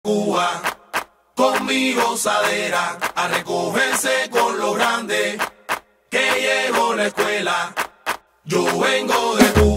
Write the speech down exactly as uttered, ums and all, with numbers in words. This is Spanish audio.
Cuba, con mi gozadera, a recogerse con los grandes, que llegó la escuela. Yo vengo de Cuba.